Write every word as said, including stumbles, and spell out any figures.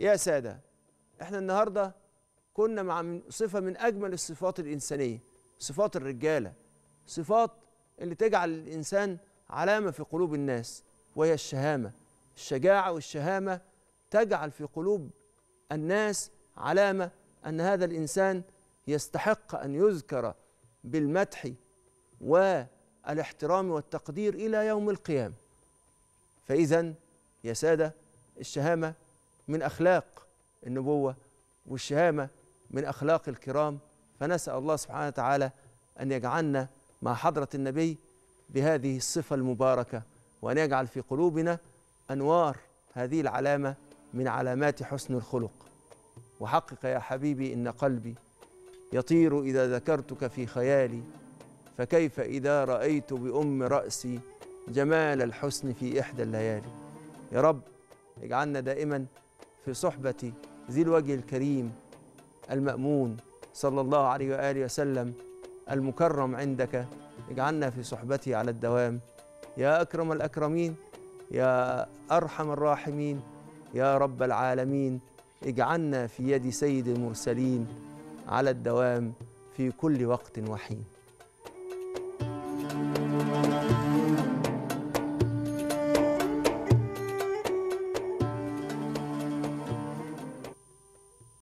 يا سادة، احنا النهاردة كنا مع صفة من أجمل الصفات الإنسانية، صفات الرجالة، صفات اللي تجعل الإنسان علامة في قلوب الناس، وهي الشهامة. الشجاعة والشهامة تجعل في قلوب الناس علامة أن هذا الإنسان يستحق أن يذكر بالمدح والاحترام والتقدير إلى يوم القيامة. فإذا يا سادة، الشهامة من أخلاق النبوة، والشهامة من أخلاق الكرام. فنسأل الله سبحانه وتعالى أن يجعلنا مع حضرة النبي بهذه الصفة المباركة، وأن يجعل في قلوبنا أنوار هذه العلامة من علامات حسن الخلق. وحقق يا حبيبي إن قلبي يطير إذا ذكرتك في خيالي، فكيف إذا رأيت بأم رأسي جمال الحسن في إحدى الليالي. يا رب اجعلنا دائما في صحبة ذي الوجه الكريم المأمون صلى الله عليه وآله وسلم المكرم عندك، اجعلنا في صحبته على الدوام يا أكرم الأكرمين، يا أرحم الراحمين، يا رب العالمين. اجعلنا في يد سيد المرسلين على الدوام في كل وقت وحين.